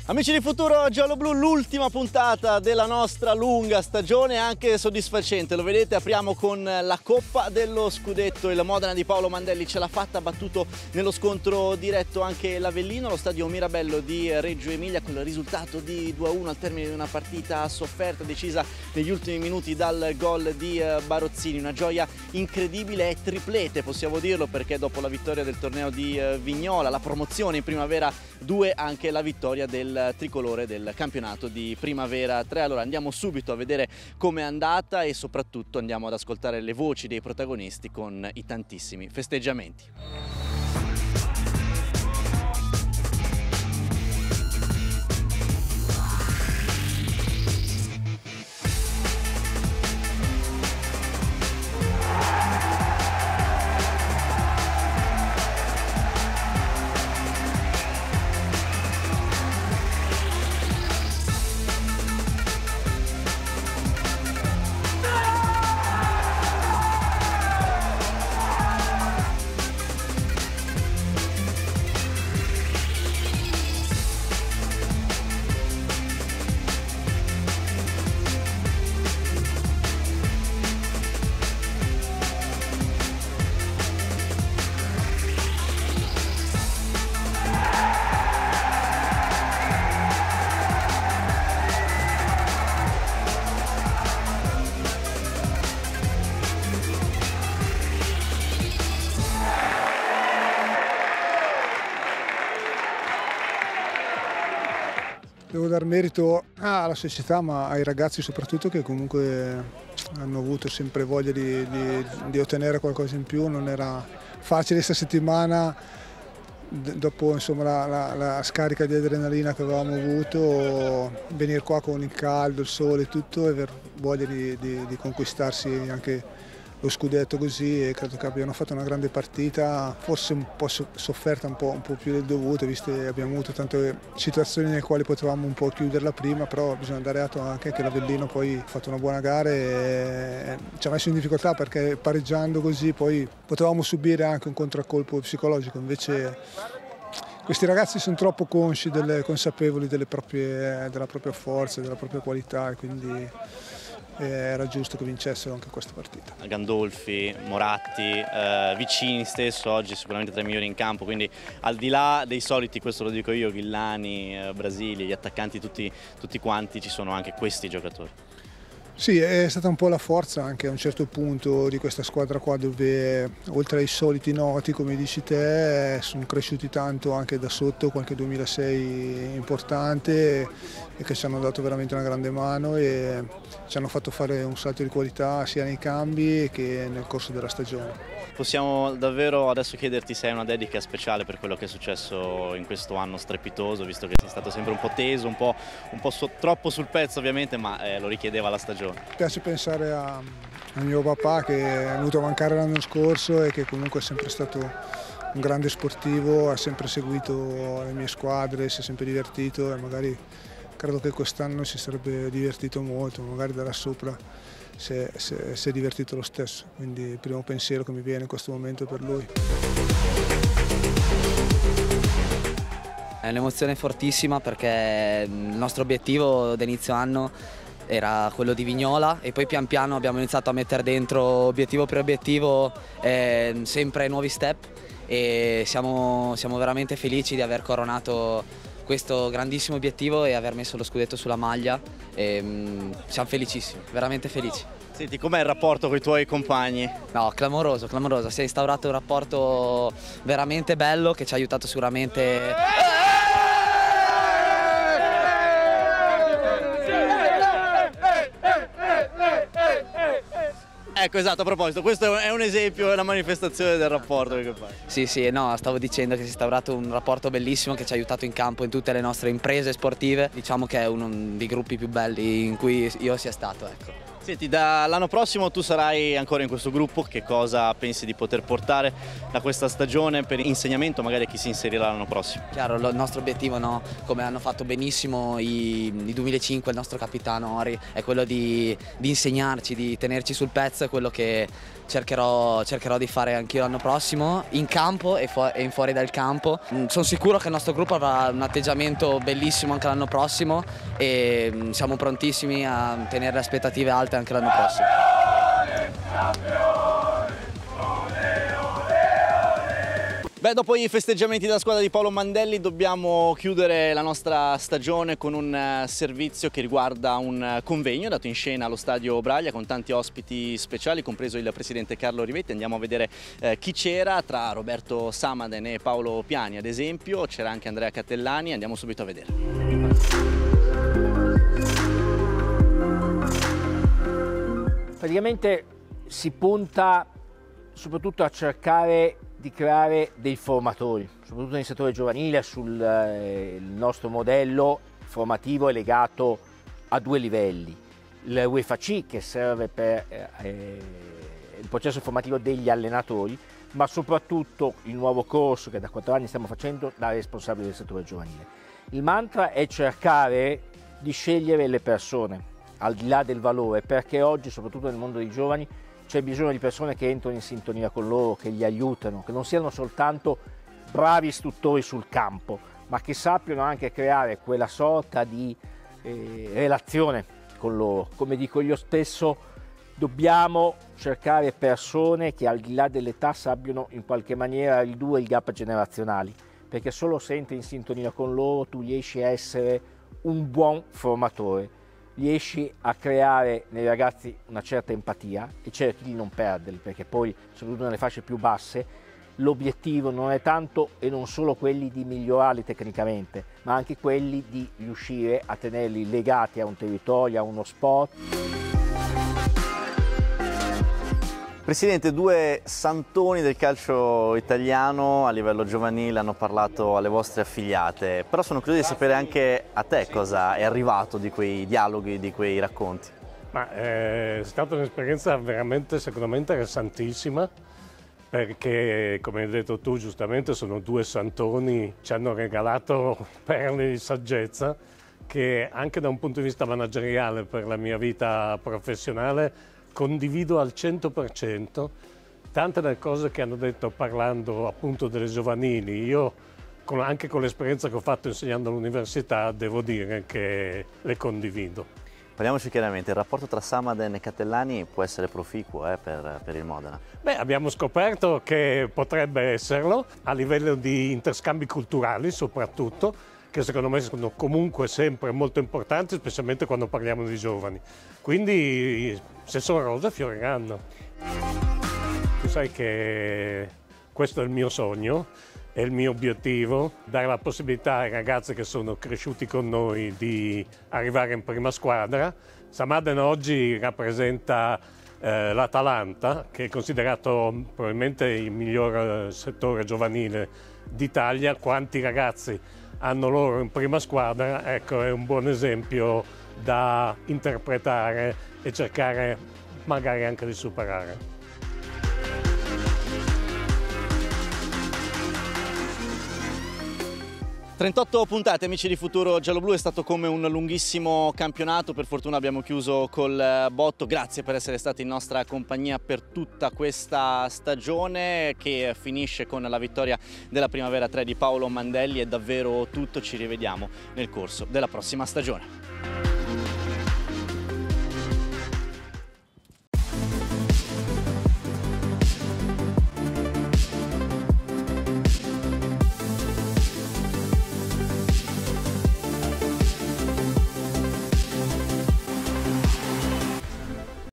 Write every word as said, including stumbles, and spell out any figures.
Amici di Futuro Giallo-Blu, l'ultima puntata della nostra lunga stagione, anche soddisfacente, lo vedete, apriamo con la Coppa dello Scudetto. Il Modena di Paolo Mandelli ce l'ha fatta, ha battuto nello scontro diretto anche l'Avellino, allo stadio Mirabello di Reggio Emilia, con il risultato di due a uno al termine di una partita sofferta, decisa negli ultimi minuti dal gol di Barozzini. Una gioia incredibile e triplete, possiamo dirlo, perché dopo la vittoria del torneo di Vignola, la promozione in Primavera due, anche la vittoria del tricolore del campionato di Primavera tre. Allora andiamo subito a vedere com'è andata e soprattutto andiamo ad ascoltare le voci dei protagonisti con i tantissimi festeggiamenti. Devo dar merito alla società, ma ai ragazzi soprattutto, che comunque hanno avuto sempre voglia di, di, di ottenere qualcosa in più. Non era facile questa settimana, dopo insomma, la, la, la scarica di adrenalina che avevamo avuto, venire qua con il caldo, il sole e tutto, e aver voglia di, di, di conquistarsi anche lo scudetto così. E credo che abbiano fatto una grande partita, forse un po' sofferta, un po', un po' più del dovuto, visto che abbiamo avuto tante situazioni nelle quali potevamo un po' chiuderla prima, però bisogna dare atto anche che l'Avellino poi ha fatto una buona gara e ci ha messo in difficoltà, perché pareggiando così poi potevamo subire anche un contraccolpo psicologico. Invece questi ragazzi sono troppo consci, delle, consapevoli delle proprie, della propria forza, della propria qualità, e quindi era giusto che vincessero anche questa partita. Gandolfi, Moratti, eh, Vicini stesso oggi sicuramente tra i migliori in campo, quindi al di là dei soliti, questo lo dico io, Villani, eh, Brasili, gli attaccanti tutti, tutti quanti, ci sono anche questi giocatori. Sì, è stata un po' la forza anche a un certo punto di questa squadra qua, dove oltre ai soliti noti, come dici te, sono cresciuti tanto anche da sotto, qualche duemilasei importante, e che ci hanno dato veramente una grande mano e ci hanno fatto fare un salto di qualità sia nei cambi che nel corso della stagione. Possiamo davvero adesso chiederti se hai una dedica speciale per quello che è successo in questo anno strepitoso, visto che sei stato sempre un po' teso, un po', un po' so, troppo sul pezzo ovviamente, ma eh, lo richiedeva la stagione. Mi piace pensare a, a mio papà, che è venuto a mancare l'anno scorso e che comunque è sempre stato un grande sportivo, ha sempre seguito le mie squadre, si è sempre divertito, e magari credo che quest'anno si sarebbe divertito molto, magari da là sopra si è, si è, si è divertito lo stesso, quindi il primo pensiero che mi viene in questo momento è per lui. È un'emozione fortissima, perché il nostro obiettivo da inizio anno era quello di Vignola, e poi pian piano abbiamo iniziato a mettere dentro obiettivo per obiettivo, eh, sempre nuovi step, e siamo, siamo veramente felici di aver coronato questo grandissimo obiettivo e aver messo lo scudetto sulla maglia, e, um, siamo felicissimi, veramente felici. Senti, com'è il rapporto con i tuoi compagni? No, clamoroso, clamoroso, si è instaurato un rapporto veramente bello che ci ha aiutato sicuramente. Ecco, esatto, a proposito, questo è un esempio, è una manifestazione del rapporto che fai. Sì, sì, no, stavo dicendo che si è instaurato un rapporto bellissimo che ci ha aiutato in campo in tutte le nostre imprese sportive. Diciamo che è uno dei gruppi più belli in cui io sia stato, ecco. Senti, dall'anno prossimo tu sarai ancora in questo gruppo, che cosa pensi di poter portare da questa stagione per insegnamento magari a chi si inserirà l'anno prossimo? Chiaro, il nostro obiettivo, no? Come hanno fatto benissimo i, i duemilacinque, il nostro capitano Ori, è quello di, di insegnarci, di tenerci sul pezzo, è quello che cercherò, cercherò di fare anch'io l'anno prossimo, in campo e, fu e in fuori dal campo. Sono sicuro che il nostro gruppo avrà un atteggiamento bellissimo anche l'anno prossimo e siamo prontissimi a tenere le aspettative alte anche l'anno prossimo. Beh, dopo i festeggiamenti della squadra di Paolo Mandelli dobbiamo chiudere la nostra stagione con un servizio che riguarda un convegno dato in scena allo Stadio Braglia con tanti ospiti speciali, compreso il presidente Carlo Rivetti. Andiamo a vedere eh, chi c'era, tra Roberto Samaden e Paolo Piani ad esempio, c'era anche Andrea Catellani, andiamo subito a vedere. Praticamente si punta soprattutto a cercare di creare dei formatori, soprattutto nel settore giovanile. Sul eh, il nostro modello formativo è legato a due livelli: il UEFA C, che serve per eh, il processo formativo degli allenatori, ma soprattutto il nuovo corso che da quattro anni stiamo facendo da responsabili del settore giovanile. Il mantra è cercare di scegliere le persone al di là del valore, perché oggi soprattutto nel mondo dei giovani c'è bisogno di persone che entrano in sintonia con loro, che li aiutano, che non siano soltanto bravi istruttori sul campo, ma che sappiano anche creare quella sorta di eh, relazione con loro. Come dico io stesso, dobbiamo cercare persone che al di là dell'età sappiano in qualche maniera ridurre il gap generazionali, perché solo se entri in sintonia con loro tu riesci a essere un buon formatore, riesci a creare nei ragazzi una certa empatia e cerchi di non perderli, perché poi soprattutto nelle fasce più basse l'obiettivo non è tanto e non solo quelli di migliorarli tecnicamente, ma anche quelli di riuscire a tenerli legati a un territorio, a uno sport. Presidente, due santoni del calcio italiano a livello giovanile hanno parlato alle vostre affiliate, però sono curioso di sapere anche a te cosa è arrivato di quei dialoghi, di quei racconti. Ma è stata un'esperienza veramente, secondo me, interessantissima, perché, come hai detto tu giustamente, sono due santoni, ci hanno regalato perle di saggezza che anche da un punto di vista manageriale per la mia vita professionale condivido al cento per cento. Tante delle cose che hanno detto parlando appunto delle giovanili, io con, anche con l'esperienza che ho fatto insegnando all'università devo dire che le condivido. Parliamoci chiaramente, il rapporto tra Samaden e Catellani può essere proficuo eh, per, per il Modena. Beh, abbiamo scoperto che potrebbe esserlo a livello di interscambi culturali soprattutto, che secondo me sono comunque sempre molto importanti, specialmente quando parliamo di giovani. Quindi se sono rose fioriranno. Tu sai che questo è il mio sogno, è il mio obiettivo, dare la possibilità ai ragazzi che sono cresciuti con noi di arrivare in prima squadra. Samaden oggi rappresenta eh, l'Atalanta, che è considerato probabilmente il miglior settore giovanile d'Italia. Quanti ragazzi hanno loro in prima squadra, ecco, è un buon esempio da interpretare e cercare magari anche di superare. trentotto puntate, amici di Futuro Gialloblu, è stato come un lunghissimo campionato, per fortuna abbiamo chiuso col botto. Grazie per essere stati in nostra compagnia per tutta questa stagione che finisce con la vittoria della Primavera tre di Paolo Mandelli. È davvero tutto, ci rivediamo nel corso della prossima stagione.